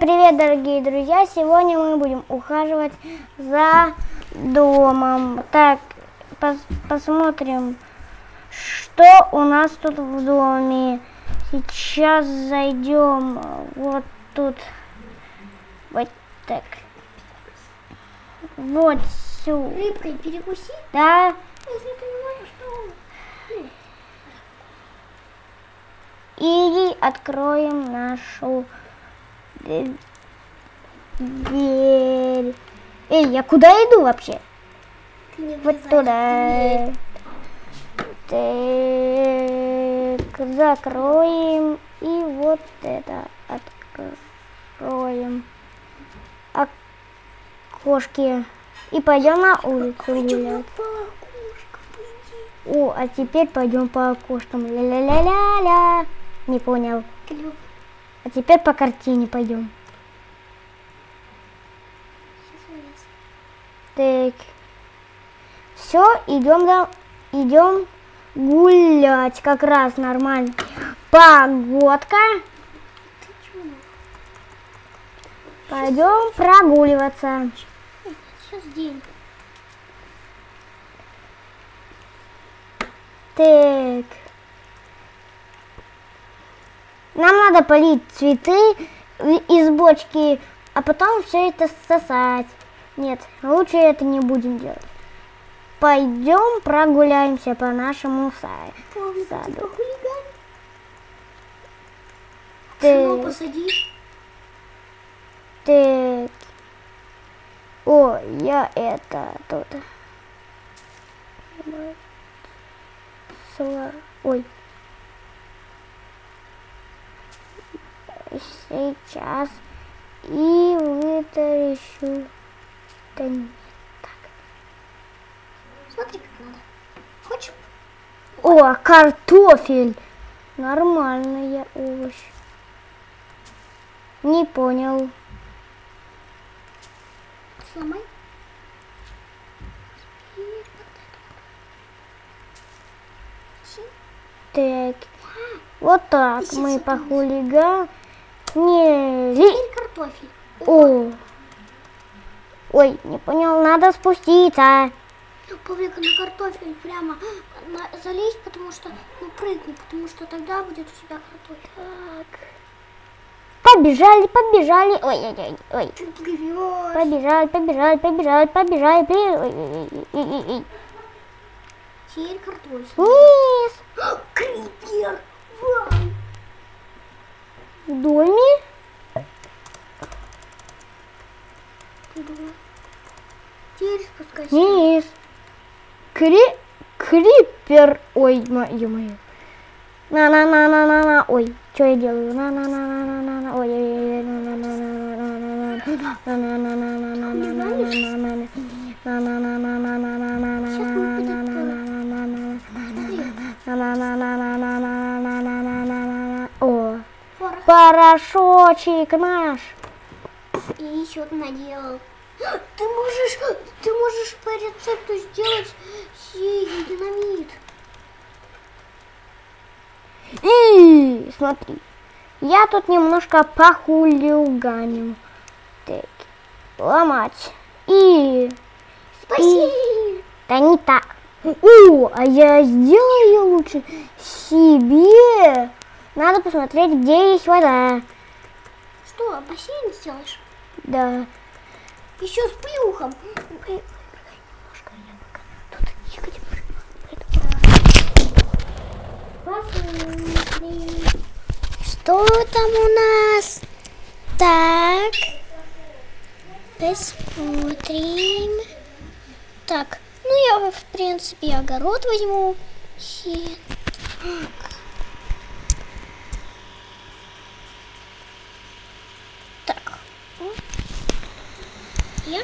привет, дорогие друзья! Сегодня мы будем ухаживать за домом. Так, посмотрим, что у нас тут в доме. Сейчас зайдем вот тут. Вот так. Вот сюда. Рыбкой перекуси? Да. Если ты не можешь, то... И откроем нашу дверь. Эй, я куда иду вообще? Вот туда. Так, закроем. И вот это откроем. Окошки. И пойдем на улицу гулять. О, а теперь пойдем по окошкам. Ля-ля-ля-ля-ля. Не понял. А теперь по картине пойдем. Так. Все, идем гулять. Как раз нормально. Погодка. Пойдем прогуливаться. Сейчас день. Так. Нам надо полить цветы из бочки, а потом все это сосать. Нет, лучше это не будем делать. Пойдем прогуляемся по нашему саду. Пшено посади. Так. О, я это тут. Ой. Сейчас и вытащу. Да нет, так. Смотри, как надо. Хочешь? О, картофель. Нормальный овощ. Не понял. Сломай. Так. Вот так мы похулиганили. Теперь картофель. О. Ой, не понял, надо спуститься. Павлика, на картофель прямо залезть, потому что, прыгни, потому что тогда будет у тебя картофель. Так. Побежали. Ой. Ты плывешь. Побежали. Ой. Теперь картофель. Вниз. Крипер. Вау. В доме? Теперь спускайся. Вниз. Крипер. Ой, ё-моё. На. Ой, что я делаю? На. Ой, О, порошочек наш. И еще наделал. Ты можешь по рецепту сделать динамит. И смотри, я тут немножко похулиганю. Так, ломать. И да не так. О, а я сделаю лучше себе. Надо посмотреть, где есть вода. Что, бассейн сделаешь? Да. Еще с плюхом. Посмотрим. Что там у нас? Так. Посмотрим. Так. Ну, я, в принципе, огород возьму. Так. Я.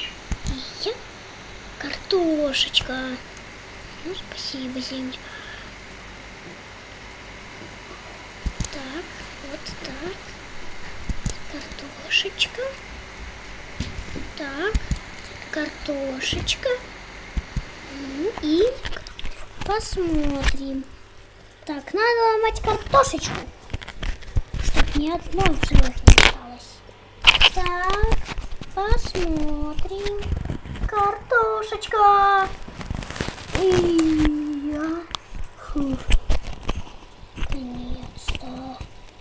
Картошечка. Ну, спасибо, земля. Так, вот так. Картошечка. Так, картошечка. Ну и посмотрим. Так, надо ломать картошечку, чтобы ни одной в живых не осталось. Так, посмотрим. Картошечка. И я. Фу. Наконец-то.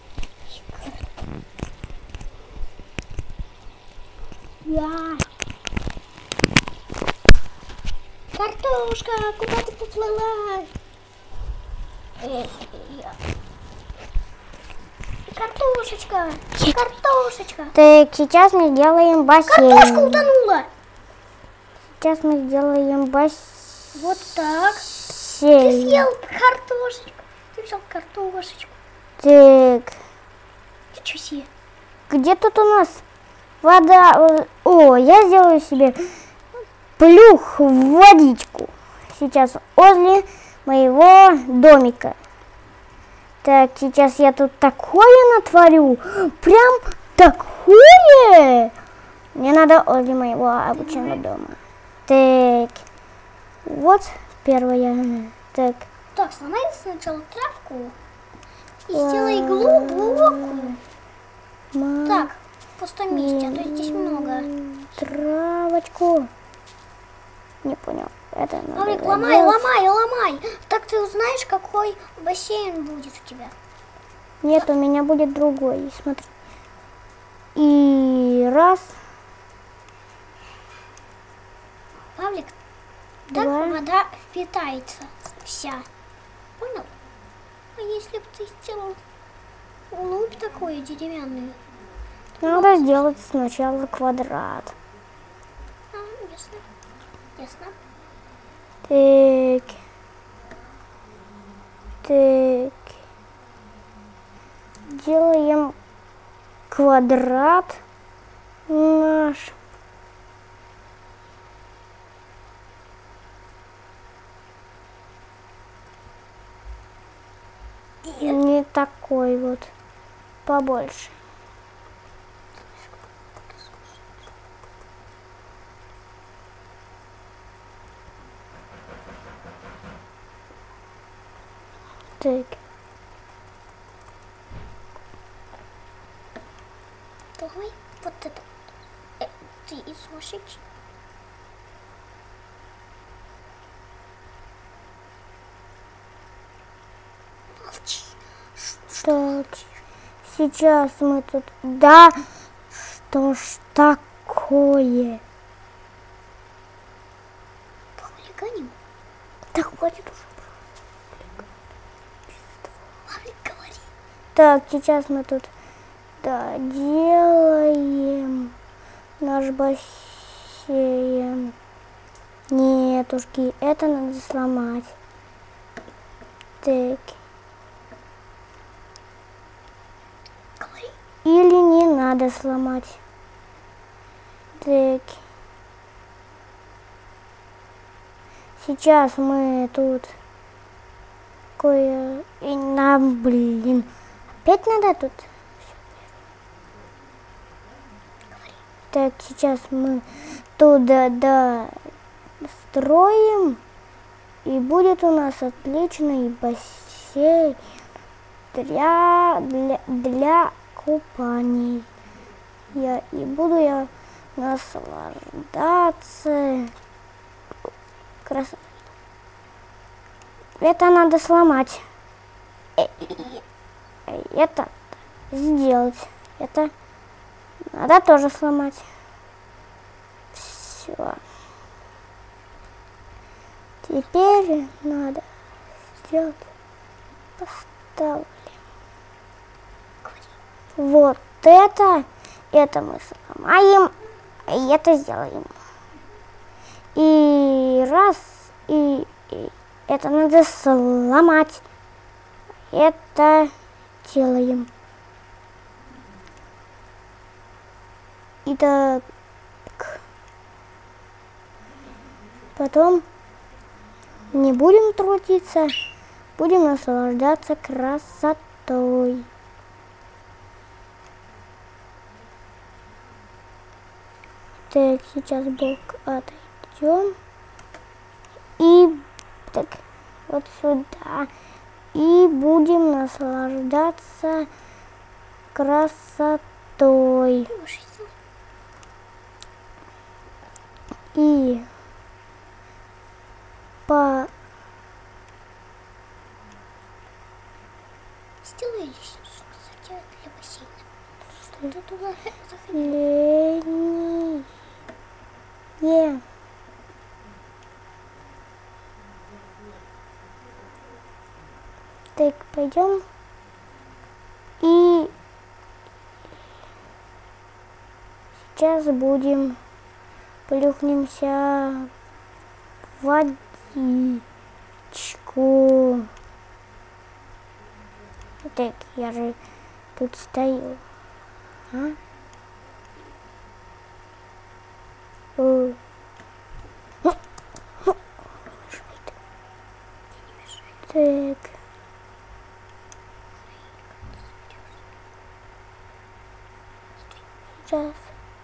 Я. Картошка, куда ты поплыла? Я. Картошечка, картошечка. Так, сейчас мы сделаем бассейн. Картошка утонула. Сейчас мы сделаем бассейн. Вот так. Ты съел картошечку. Ты взял картошечку. Так, Ничего себе. где тут у нас вода? О, я сделаю себе плюх в водичку. Сейчас возле моего домика. Так, сейчас я тут такое натворю. Прям такое. Мне надо возле моего обычного дома. Так, вот первое. Так, Так, сломай сначала травку и сделай глубокую. Так, в пустом месте, а то здесь много. Травочку. Не понял. Это надо Павлик, делать. ломай. Так ты узнаешь, какой бассейн будет у тебя. Нет, у меня будет другой. Смотри. И раз. Павлик, так Два. вода впитается вся. Понял? А если бы ты сделал луп такой деревянный? Надо сделать сначала квадрат. А, ясно. Ясно. Так. Так. Делаем квадрат наш. Не такой вот. Побольше. Так. Давай вот это. Ты и сумасшедший. Молчи. Так, сейчас мы тут... Да, что ж такое? Похулиганим? Да хватит уже. Павлик, говори. Так, сейчас мы тут делаем наш бассейн. Нетушки, это надо сломать. Так. Говори. Или не надо сломать. Так. Сейчас мы тут кое... И нам, блин. Опять надо тут? Так, сейчас мы туда строим. И будет у нас отличный бассейн для купаний. И буду я наслаждаться красотой. Это надо сломать. Это сделать. Это надо тоже сломать. Все. Теперь надо сделать. Поставлю. Вот это мы сломаем, и это сделаем. И раз, и это надо сломать. Это делаем. Итак, потом не будем трудиться, будем наслаждаться красотой. Так, сейчас бок отойдем. И так, вот сюда. И будем наслаждаться красотой. Ты можешь сделать И по Сделай лестницу, кстати, для бассейна. Что ты туда заходи. линии. Так, пойдем. И сейчас будем плюхнемся в водичку. Так, я же тут стою. А? Так. Сейчас.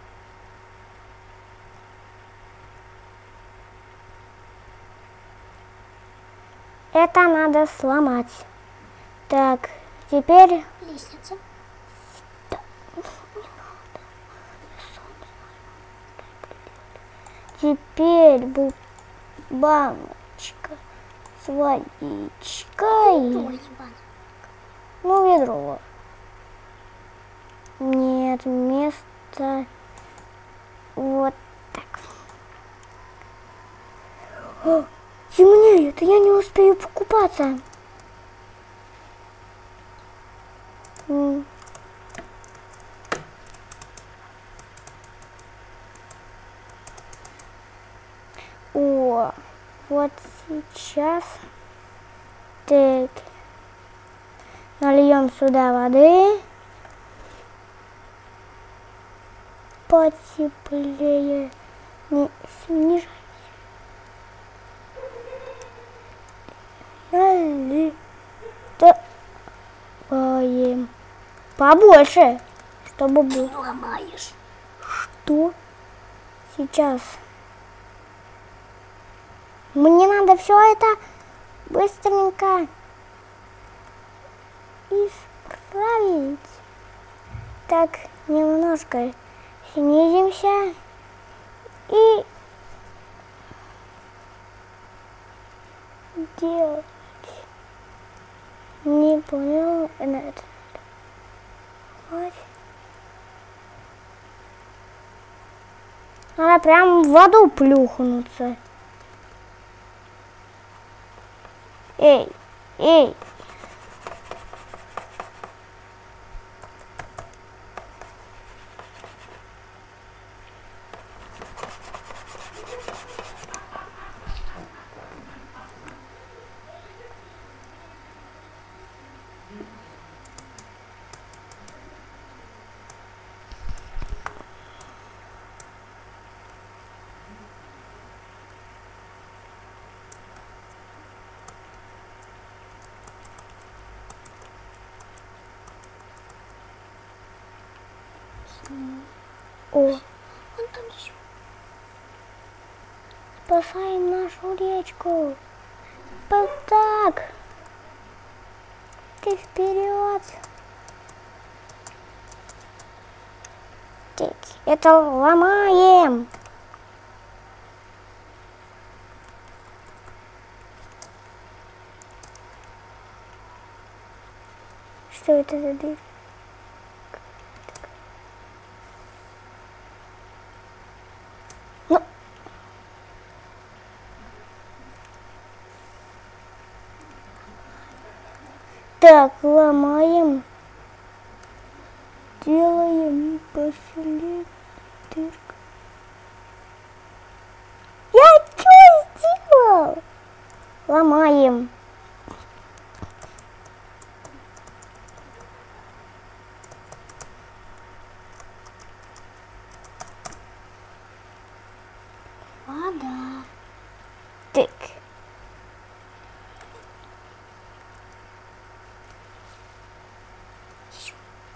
Это надо сломать. Так, теперь Лестница. Теперь баночка с водичкой. Ой, банк. Ну, ведро. Нет, место вот так. О, темнеет, я не успею покупаться. О, вот сейчас так нальем сюда воды, потеплее, не снижайся, налитаем побольше, чтобы был. Ломаешь. Что? Сейчас. Мне надо все это быстренько исправить. Так, немножко снизимся и делать. Не понял это. Вот. Надо прям в воду плюхнуться. Эй, эй. О, Вон там еще. спасаем нашу речку. Вот так. Ты вперед. Так, это ломаем. Что это за дырка? Ну. Так, ломаем. Делаем последний дырку. Я что сделал? Ломаем. Вода. Так. Еще.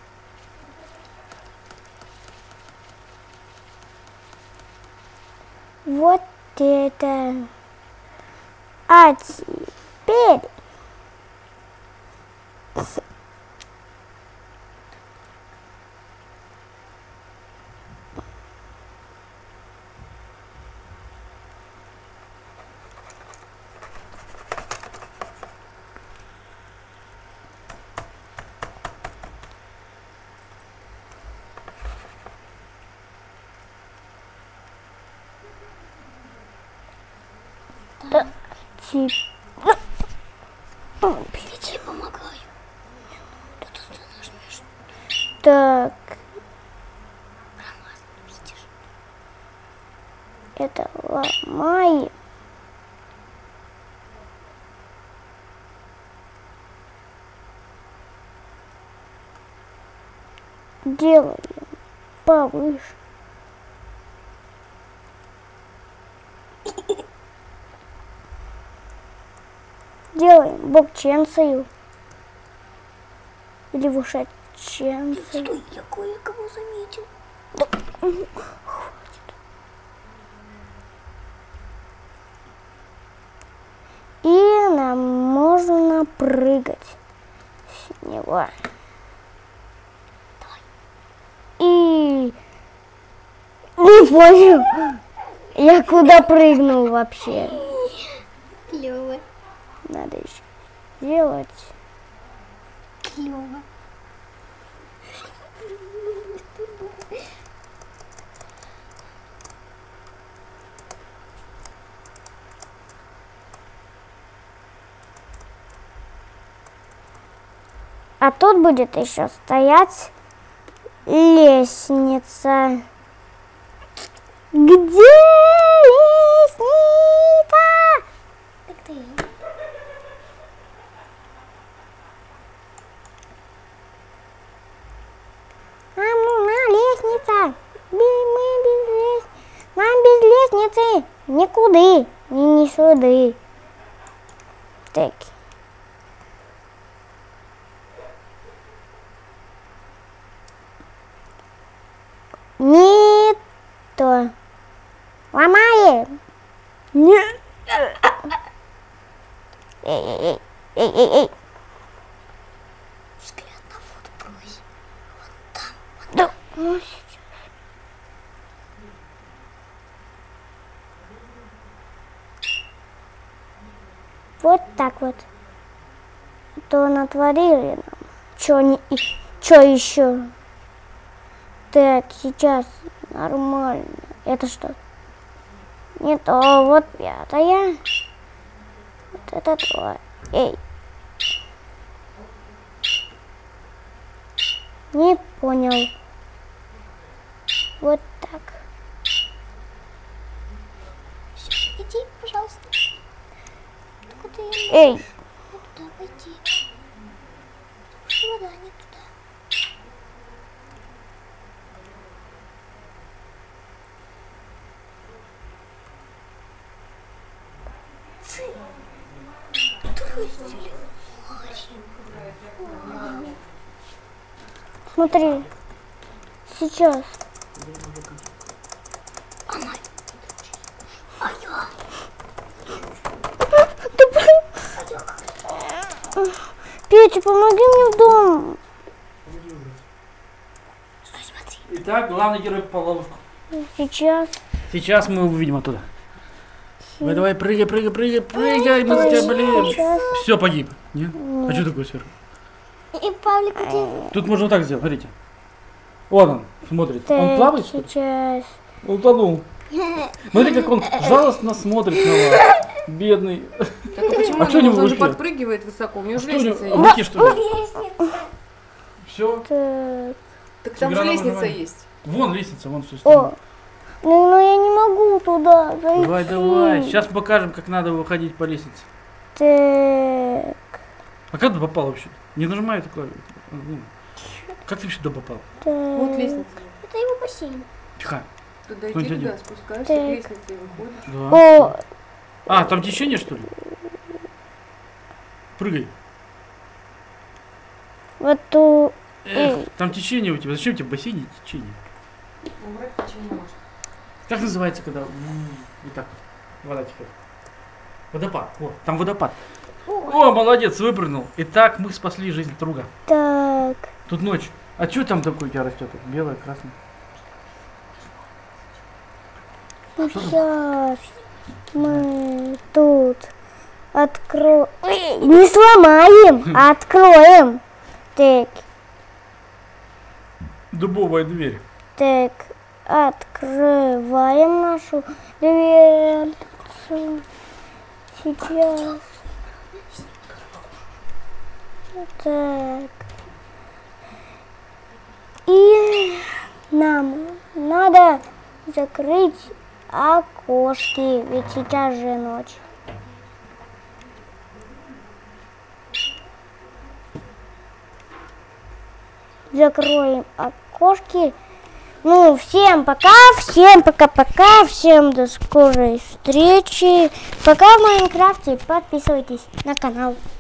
Вот это. А теперь Я тебе помогаю. Тут нажмешь. Так, Промазал, видишь? это ломаем. Делаем повыше. Делаем бокченцию. Или вушаченцию. Стой, я кое-кого заметил. И нам можно прыгать с него. И не понял, я куда прыгнул вообще. Клево. Надо еще сделать. Клево. А тут будет еще стоять лестница. Где лестница? Так ты. Нам нужна лестница. Нам без лестницы никуда, ни сюда. Так. Не то. Ломаем. Не. Эй. Взгляд на воду брось. Вон там. Да. Ну, сейчас. Вот так вот. То натворили нам. Чё еще? Так, сейчас нормально. Это что? Не то, вот пятая. Вот это то. Эй. Не понял. Вот так. Всё, иди, пожалуйста. Куда я? Эй. Не туда пойти. Вода не туда. Смотри. Сейчас. А я? Петя, помоги мне в дом. Стой, смотри. Итак, главный герой по ловушку. Сейчас. Сейчас мы увидим оттуда. Давай, прыгай, мы за тебя болеем. Сейчас. Все, погиб. Нет? А что такое сверху? И Павлик, где? Тут можно вот так сделать, смотрите. Вот он, смотрит. Он Так, плавает, что ли? сейчас. Он утонул. Смотри, как он жалостно смотрит на вас. Бедный. Так а почему А что у него в он же руке? подпрыгивает высоко? У него же Что у него? лестница В есть. руке, что ли? Лестница. Все. Так. Так там же Игра на лестница выживание. есть. Вон лестница, вон все. О. Ну я не могу туда зайти. Давай. Сейчас покажем, как надо выходить по лестнице. Так. А как ты попал вообще? Не нажимай эту клавишу. Как ты вообще туда попал? Вот Так. лестница. Это его бассейн. Тихо. Туда Ну, идти, иди. туда спускаешься Так. к лестнице и выходишь. Да. О, А, там течение, что ли? Прыгай. вот тут. Эх, там течение у тебя. Зачем тебе в бассейне течение? Убрать ничего не может. Как называется, когда вот так вот вода текет? Водопад. О, там водопад. О, молодец, выпрыгнул. Итак, мы спасли жизнь друга. Так. Тут ночь. А что там такое у тебя растет? Белое, красное. Сейчас мы тут откроем. Не сломаем, а откроем. Так. Дубовая дверь. Так. Открываем нашу дверцу. Сейчас. Так. И нам надо закрыть окошки, ведь сейчас же ночь. Закроем окошки. Ну, всем пока-пока, всем до скорой встречи. Пока в Майнкрафте, подписывайтесь на канал.